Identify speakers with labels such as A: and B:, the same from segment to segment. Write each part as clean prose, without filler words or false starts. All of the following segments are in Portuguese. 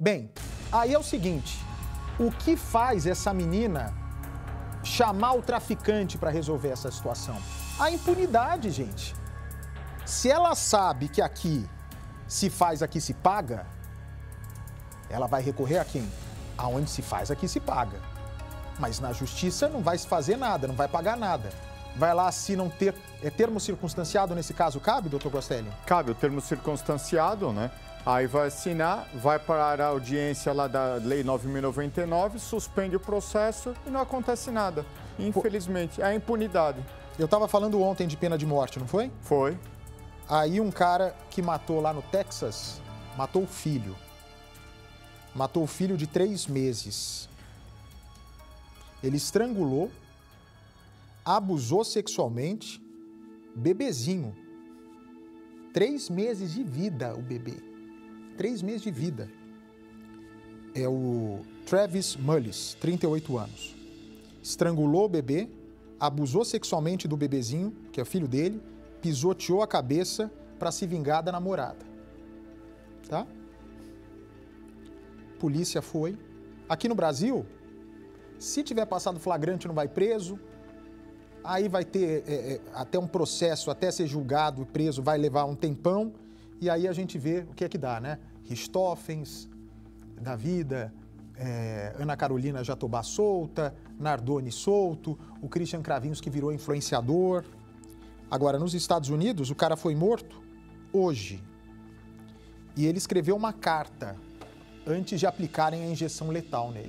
A: Bem, aí é o seguinte, o que faz essa menina chamar o traficante para resolver essa situação? A impunidade, gente. Se ela sabe que aqui se faz, aqui se paga, ela vai recorrer a quem? Aonde se faz, aqui se paga. Mas na justiça não vai se fazer nada, não vai pagar nada. Vai lá, assinam termo circunstanciado, nesse caso, cabe, doutor Gostelli?
B: Cabe o termo circunstanciado, né? Aí vai assinar, vai para a audiência lá da Lei 9.099, suspende o processo e não acontece nada. Infelizmente, é a impunidade.
A: Eu estava falando ontem de pena de morte, não foi?
B: Foi.
A: Aí um cara que matou lá no Texas, matou o filho. Matou o filho de 3 meses. Ele estrangulou, abusou sexualmente, bebezinho. 3 meses de vida o bebê. 3 meses de vida. É o Travis Mullis, 38 anos. Estrangulou o bebê, abusou sexualmente do bebezinho, que é o filho dele, pisoteou a cabeça para se vingar da namorada. Tá? Polícia foi. Aqui no Brasil, se tiver passado flagrante, não vai preso. Aí vai ter até um processo, até ser julgado e preso, vai levar um tempão. E aí a gente vê o que é que dá, né? Richthofen, da vida, Ana Carolina Jatobá solta, Nardoni solto, o Christian Cravinhos que virou influenciador. Agora, nos Estados Unidos, o cara foi morto hoje. E ele escreveu uma carta antes de aplicarem a injeção letal nele.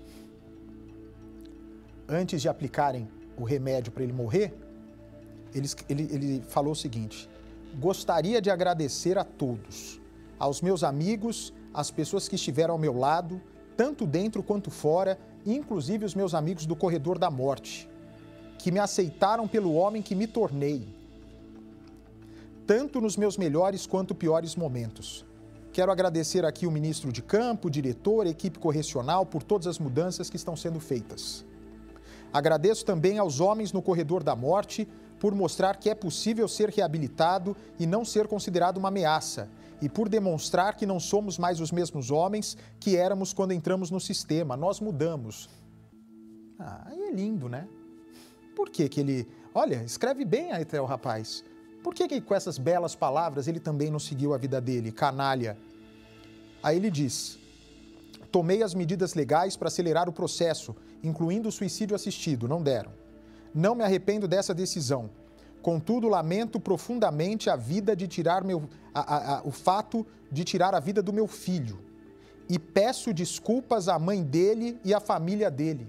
A: Antes de aplicarem o remédio para ele morrer, ele falou o seguinte: gostaria de agradecer a todos, aos meus amigos, às pessoas que estiveram ao meu lado, tanto dentro quanto fora, inclusive os meus amigos do corredor da morte, que me aceitaram pelo homem que me tornei, tanto nos meus melhores quanto piores momentos. Quero agradecer aqui o ministro de campo, o diretor, a equipe correcional por todas as mudanças que estão sendo feitas. Agradeço também aos homens no corredor da morte por mostrar que é possível ser reabilitado e não ser considerado uma ameaça, e por demonstrar que não somos mais os mesmos homens que éramos quando entramos no sistema. Nós mudamos. Aí é lindo, né? Por que ele... Olha, escreve bem aí até o rapaz. Por que com essas belas palavras ele também não seguiu a vida dele, canalha? Aí ele diz: tomei as medidas legais para acelerar o processo, incluindo o suicídio assistido, não deram. Não me arrependo dessa decisão. Contudo, lamento profundamente a vida de tirar o fato de tirar a vida do meu filho. E peço desculpas à mãe dele e à família dele.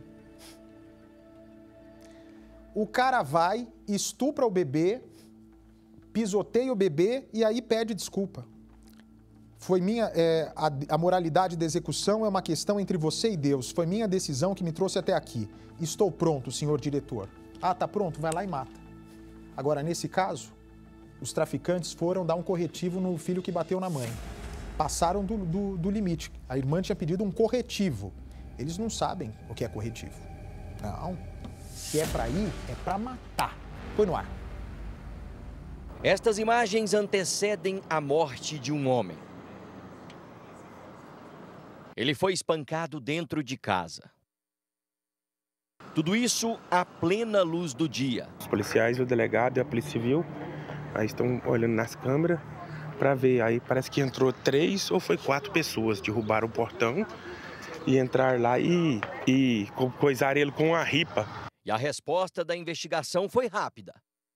A: O cara vai, estupra o bebê, pisoteia o bebê e aí pede desculpa. Foi minha, a moralidade da execução é uma questão entre você e Deus. Foi minha decisão que me trouxe até aqui. Estou pronto, senhor diretor. Ah, tá pronto, vai lá e mata. Agora, nesse caso, os traficantes foram dar um corretivo no filho que bateu na mãe. Passaram do limite. A irmã tinha pedido um corretivo. Eles não sabem o que é corretivo. Não. Se é pra ir, é pra matar. Põe no ar.
C: Estas imagens antecedem a morte de um homem. Ele foi espancado dentro de casa. Tudo isso à plena luz do dia.
D: Os policiais, o delegado e a polícia civil aí estão olhando nas câmeras para ver. Aí parece que entrou 3 ou foi 4 pessoas, derrubaram o portão e entrar lá e coisar ele com uma ripa.
C: E a resposta da investigação foi rápida.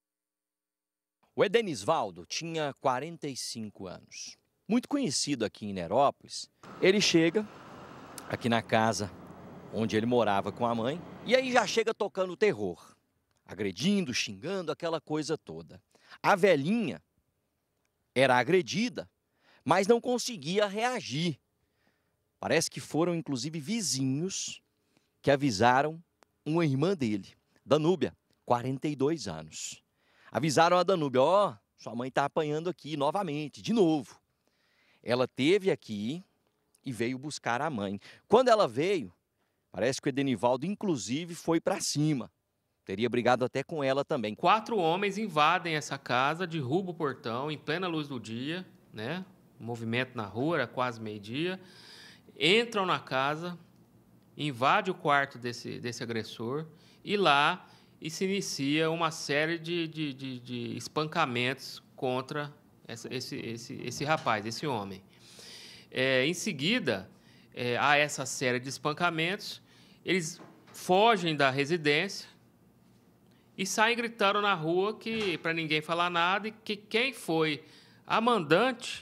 C: O Edenisvaldo tinha 45 anos. Muito conhecido aqui em Nerópolis. Ele chega aqui na casa onde ele morava com a mãe, e aí já chega tocando terror, agredindo, xingando, aquela coisa toda. A velhinha era agredida, mas não conseguia reagir. Parece que foram, inclusive, vizinhos que avisaram uma irmã dele, Danúbia, 42 anos. Avisaram a Danúbia: ó, sua mãe está apanhando aqui novamente, de novo. Ela esteve aqui e veio buscar a mãe. Quando ela veio, parece que o Edenivaldo, inclusive, foi para cima. Teria brigado até com ela também.
E: 4 homens invadem essa casa, derrubam o portão em plena luz do dia, né? Movimento na rua, era quase meio-dia. entram na casa, invadem o quarto desse agressor e lá se inicia uma série de espancamentos contra esse rapaz, esse homem. Em seguida, há essa série de espancamentos, eles fogem da residência e saem gritando na rua para ninguém falar nada e que quem foi a mandante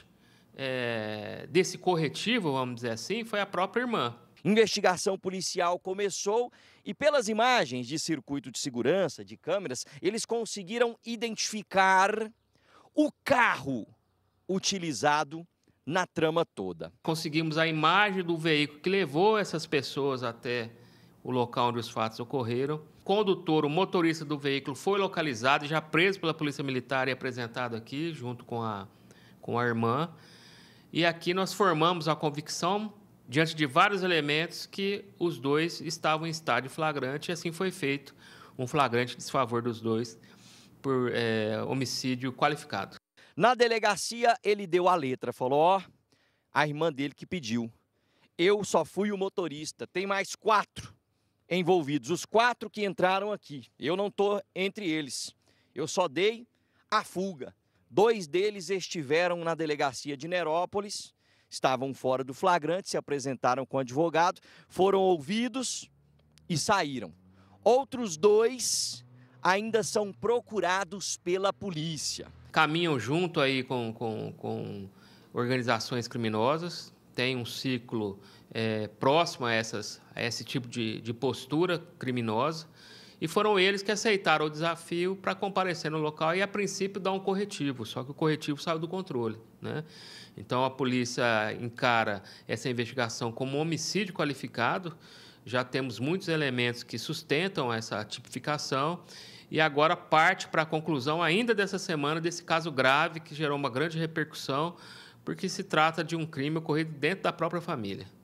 E: desse corretivo, vamos dizer assim, foi a própria irmã.
C: Investigação policial começou e, pelas imagens de circuito de segurança, de câmeras, eles conseguiram identificar o carro utilizado na trama toda.
E: Conseguimos a imagem do veículo que levou essas pessoas até o local onde os fatos ocorreram. O condutor, o motorista do veículo foi localizado e já preso pela Polícia Militar e apresentado aqui, junto com a irmã. E aqui nós formamos a convicção, diante de vários elementos, que os dois estavam em estado de flagrante, e assim foi feito um flagrante desfavor dos dois por homicídio qualificado.
C: Na delegacia, ele deu a letra, falou, ó, a irmã dele que pediu. Eu só fui o motorista, tem mais 4 envolvidos, os 4 que entraram aqui. Eu não estou entre eles, eu só dei a fuga. 2 deles estiveram na delegacia de Nerópolis, estavam fora do flagrante, se apresentaram com o advogado, foram ouvidos e saíram. Outros 2 ainda são procurados pela polícia.
E: Caminham junto aí com organizações criminosas, tem um ciclo próximo a esse tipo de postura criminosa, e foram eles que aceitaram o desafio para comparecer no local e, a princípio, dar um corretivo, só que o corretivo saiu do controle, né? Então, a polícia encara essa investigação como um homicídio qualificado, já temos muitos elementos que sustentam essa tipificação, e agora parte para a conclusão, ainda dessa semana, desse caso grave que gerou uma grande repercussão, porque se trata de um crime ocorrido dentro da própria família.